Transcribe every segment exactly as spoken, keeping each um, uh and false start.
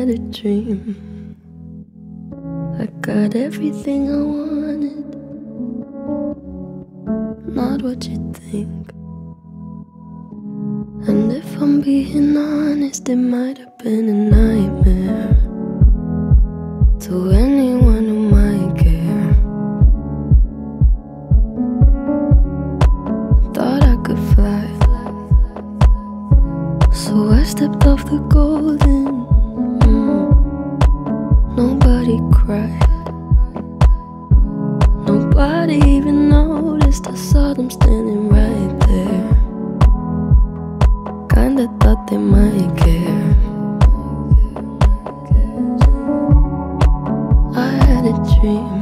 had a dream. I got everything I wanted, not what you think. And if I'm being honest, it might have been a nightmare to anyone who might care. Thought I could fly, so I stepped off the golden. mm. Nobody cried, nobody even noticed. I saw them standing right there. Kinda thought they might care. I had a dream.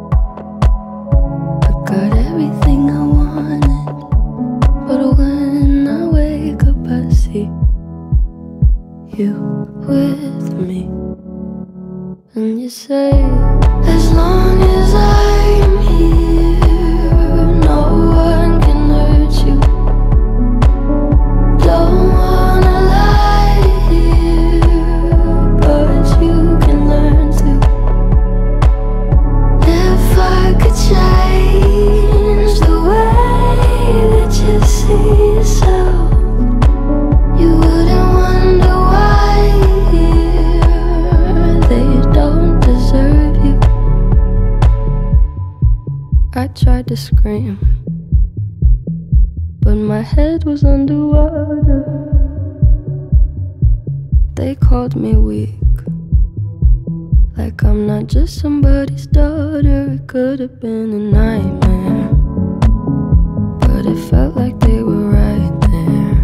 I got everything I wanted, but when I wake up I see you with me. And you say, as long as I'm here, no one can hurt you. Don't wanna lie here, but you can learn to. If I could change the way that you see yourself, you wouldn't wonder why here they don't deserve you. I tried to scream, but my head was underwater. They called me weak, like I'm not just somebody's daughter. It could have been a nightmare, but it felt like they were right there.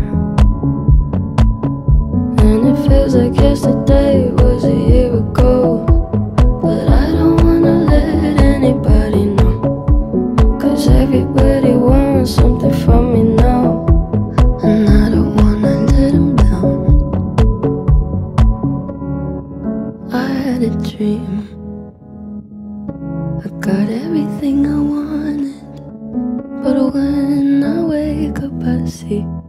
And it feels like yesterday was a year ago, but I don't wanna let anybody know, 'cause everybody wants something from me now, and I don't wanna let them down. I had a dream. I got everything I wanted, but when I wake up I see